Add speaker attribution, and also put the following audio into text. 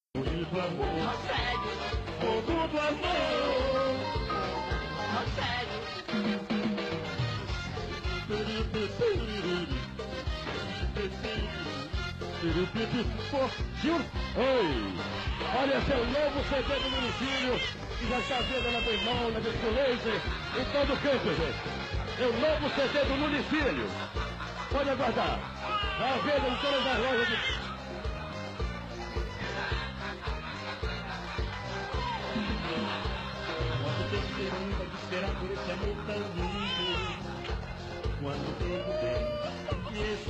Speaker 1: Fogo do amor, fogo do amor, Gil, oi! Olha, esse é o novo CD do Município, que já está vendo na bemol, na Descolaser, em todo canto, gente. É o novo CD do Município. Pode aguardar. À venda em todas as lojas de... Quando tem esperança de esperar por esse amor tão lindo, quando tudo bem,